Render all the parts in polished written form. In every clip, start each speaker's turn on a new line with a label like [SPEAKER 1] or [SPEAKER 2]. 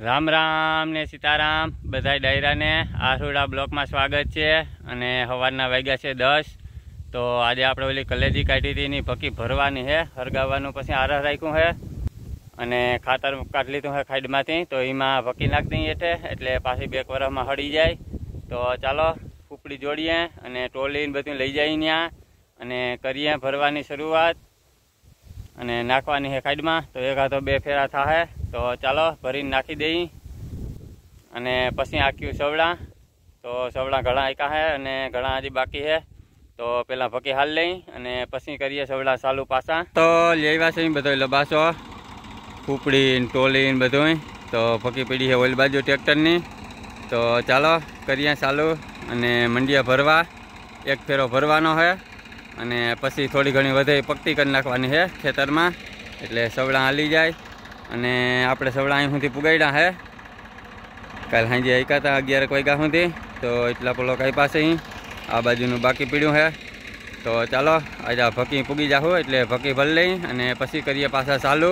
[SPEAKER 1] રામ રામ ને સીતારામ બધાય ડાયરાને આહુડા બ્લોકમાં સ્વાગત છે। અને સવારના વાગ્યા છે 10। તો આજે આપણે ઓલી કલેજી કાઢી હતી એની ભકી ભરવાની છે, હરગાવવાનું પછી આરહ રાખ્યું છે અને ખાતર કાઢી લીધું છે ખાડમાંથી। તો એમાં ભકી નાખી દઈએ હેઠે એટલે પાછી 2 વરસમાં હળી જાય। તો ચાલો ફૂપડી જોડીએ અને ટોલીને બધું લઈ જઈએ ત્યાં અને કરીએ ભરવાની શરૂઆત અને નાખવાની છે ખાડમાં। તો 1 તો 2 ફેરા થાય। તો ચાલો ભરીને નાખી દઈએ અને પછી આખ્યું સવડા। તો સવડા ઘણા આક્યા છે અને ઘણા હજી બાકી છે। તો પેલા ભકી હાલ લઈ અને પછી કરીએ સવડા ચાલુ પાછા। તો લેવા છે બધો લબાસો ફૂપડી ટોલી બધું। તો ભકી પડી છે ઓલી બાજુ ટ્રેક્ટરની। તો ચાલો કરીએ ચાલુ અને મંડિયા ભરવા। 1 ફેરો ભરવાનો છે અને પછી થોડી ઘણી વધે પકતી કરી નાખવાની છે ખેતરમાં એટલે સવડા હાલી જાય। અને આપણે સવડા અહીં સુધી પુગાડ્યા છે, કાલ સાંજે આક્યા હતા 11 વાગ્યા સુધી। તો એટલા પેલો કઈ પાસે આ બાજુનું બાકી પીડ્યું છે। તો ચાલો આજે ભકી પૂગી જાઉં એટલે ભકી ભરી લઈ અને પછી કરીએ પાછા ચાલુ।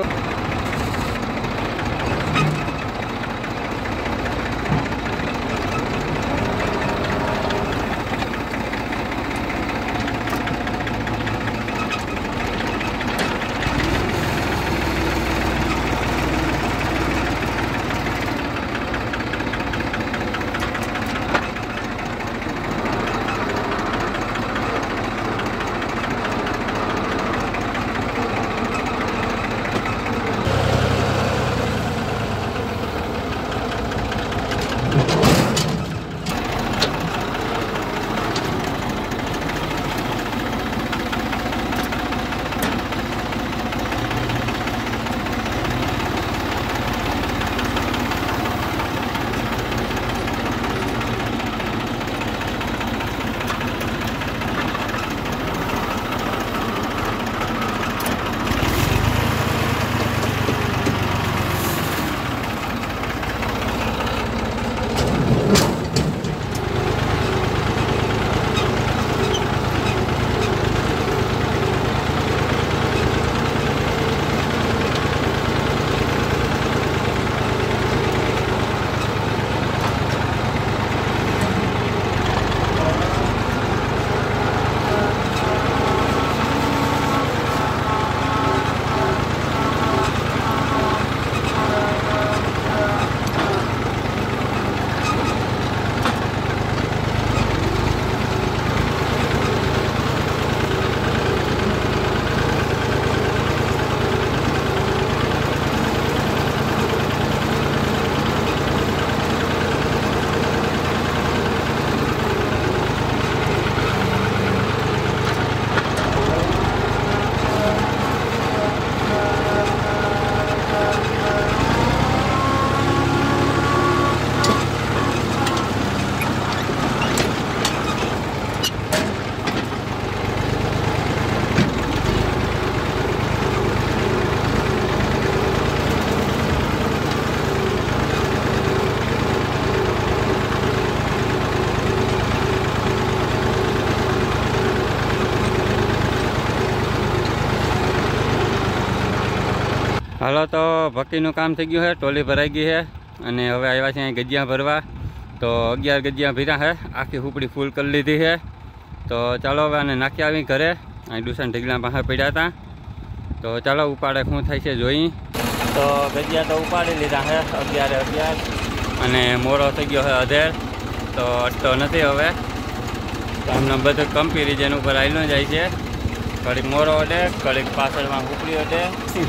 [SPEAKER 1] હાલો તો ભક્તિનું કામ થઈ ગયું છે, ટોલી ભરાઈ ગઈ છે અને હવે આવ્યા છે અહીં ગજિયા ભરવા। તો 11 ગજિયા ભર્યા છે, આખી ફૂપડી ફૂલ કરી લીધી છે। તો ચાલો હવે આને નાખી આવી ઘરે, અહીં ડુસન ઢીગલા પાસે પડ્યા હતા। તો ચાલો ઉપાડે શું થાય છે જોઈ। તો ગજિયા તો ઉપાડી લીધા છે 11 અને મોડો થઈ ગયો છે અધેર। તો અટતો નથી હવે, આમને બધું કમ્પેરિઝન ઉપર આવેલું જાય છે, ઘડીક મોડો અડે ઘડીક પાછળમાં ફૂપડી અડે।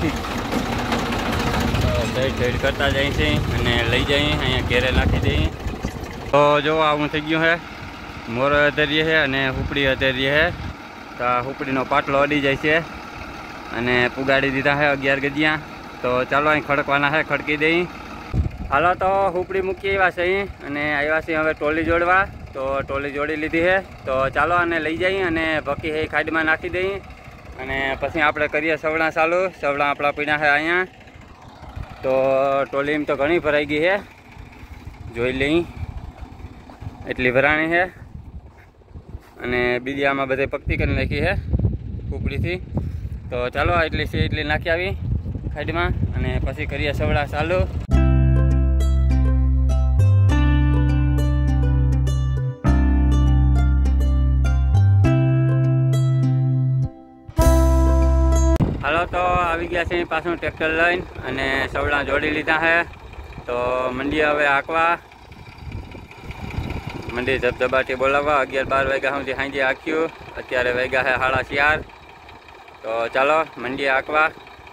[SPEAKER 1] ઢેડ કરતા જાય છે અને લઈ જઈએ અહીંયા ઘેરે નાખી દઈએ। તો જો આવું થઈ ગયું છે, મોરો અધેરીએ છે અને ફૂપડી અધેરીએ છે। તો આ ફૂપડીનો પાટલો અડી જાય છે અને પુગાડી દીધા છે 11 ગજિયા। તો ચાલો અહીં ખડકવાના છે, ખડકી દઈએ। હાલો તો ફૂપડી મૂકી આવ્યા છે અહીં અને આવ્યા છે હવે ટોલી જોડવા। તો ટોલી જોડી લીધી છે। તો ચાલો આને લઈ જઈએ અને ભકી એ ખાડમાં નાખી દઈએ અને પછી આપણે કરીએ સવડા ચાલુ। સવડા આપણા પીણા છે અહીંયા। તો ટોલીમાં તો ઘણી ભરાઈ ગઈ છે, જોઈ લઈ એટલી ભરાણી છે અને બીજી આમાં બધે પકતી કરી નાખી છે કુપડીથી। તો ચાલો એટલી છે એટલી નાખી આવી ખાડીમાં અને પછી કરીએ સવડા ચાલુ। હાલો તો આવી ગયા છે પાછું ટ્રેક્ટર લઈને અને સવડા જોડી લીધા છે તો મંડીએ હવે હાંકવા મંડી ધબધબાટી બોલાવવા 11-12 વાગ્યા સુધી સાંજે હાંક્યું અત્યારે વાગ્યા છે 4:30 તો ચાલો મંડીએ હાંકવા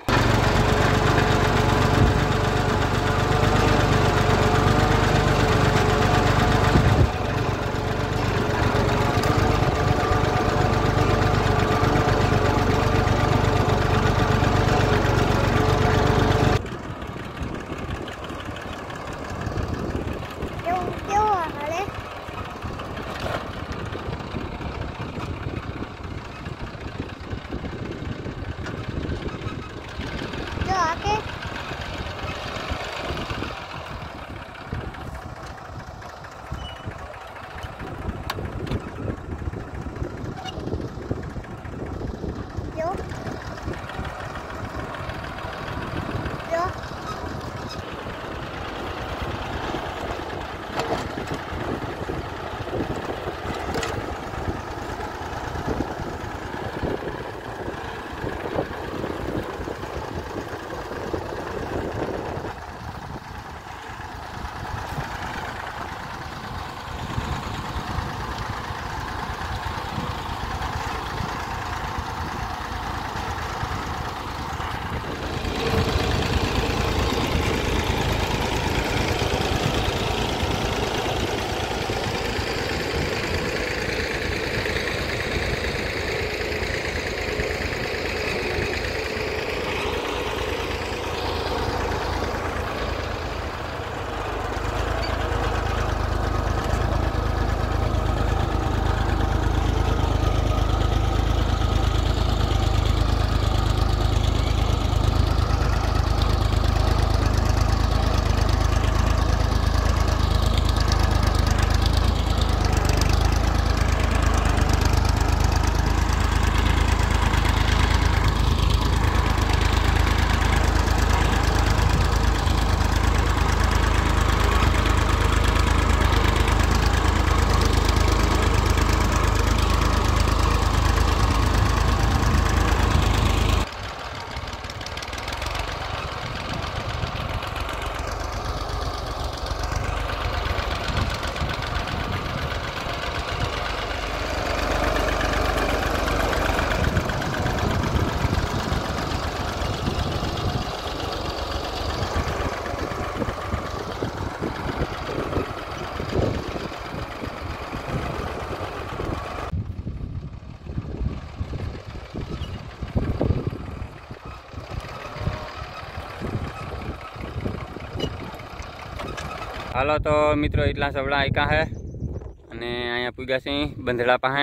[SPEAKER 1] હાલો તો મિત્રો એટલા સવડા આયકા હે અને અહીંયા પૂગ્યા છે બંધડા પાસે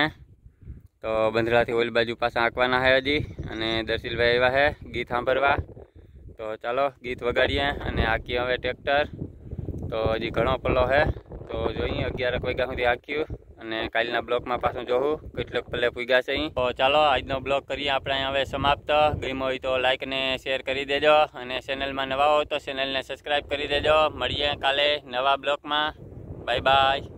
[SPEAKER 1] તો બંધડાથી ઓલી બાજુ પાછા હાંકવાના હે હજી અને દર્શીલભાઈ આવ્યા હે ગીત સાંભળવા તો ચાલો ગીત વગાડીએ અને હાંકીએ હવે ટ્રેક્ટર તો હજી ઘણો પલ્લો હે તો જોઈએ 11 વાગ્યા સુધી હાંક્યું અને કાલના બ્લોકમાં પાછું જોવું કેટલોક પલ્લે પૂગ્યા છે તો ચાલો આજનો બ્લોક કરીએ આપણે હવે સમાપ્ત ગમ્યો હોય તો લાઈક ને શેર કરી દેજો અને ચેનલમાં નવા હો તો ચેનલને સબસ્ક્રાઈબ કરી દેજો મળીએ કાલે નવા બ્લોકમાં બાય બાય